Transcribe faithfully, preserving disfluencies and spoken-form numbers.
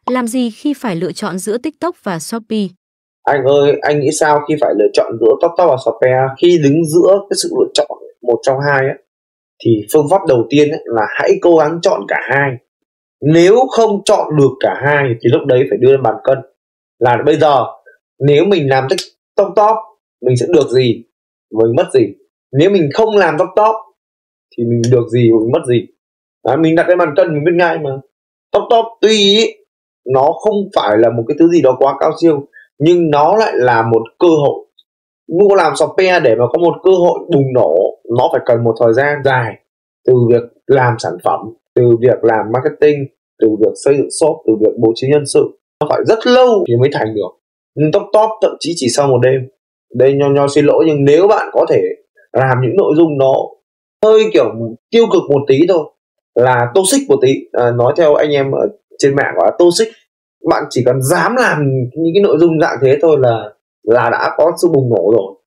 Làm gì khi phải lựa chọn giữa TikTok và Shopee? Anh ơi, anh nghĩ sao khi phải lựa chọn giữa TikTok và Shopee? Khi đứng giữa cái sự lựa chọn một trong hai ấy, thì phương pháp đầu tiên ấy là hãy cố gắng chọn cả hai. Nếu không chọn được cả hai thì lúc đấy phải đưa lên bàn cân. Là bây giờ nếu mình làm TikTok mình sẽ được gì, mình mất gì. Nếu mình không làm TikTok thì mình được gì và mình mất gì. Đó, mình đặt lên bàn cân mình biết ngay mà. TikTok tuy ý, nó không phải là một cái thứ gì đó quá cao siêu, nhưng nó lại là một cơ hội. Mua làm Shopee để mà có một cơ hội bùng nổ, nó phải cần một thời gian dài, từ việc làm sản phẩm, từ việc làm marketing, từ việc xây dựng shop, từ việc bố trí nhân sự, nó phải rất lâu thì mới thành được. Nhưng TikTok thậm chí chỉ sau một đêm. Đây nho nho xin lỗi, nhưng nếu bạn có thể làm những nội dung nó hơi kiểu tiêu cực một tí thôi, là toxic một tí, à, nói theo anh em ở trên mạng gọi là toxic, bạn chỉ cần dám làm những cái nội dung dạng thế thôi là là đã có sự bùng nổ rồi.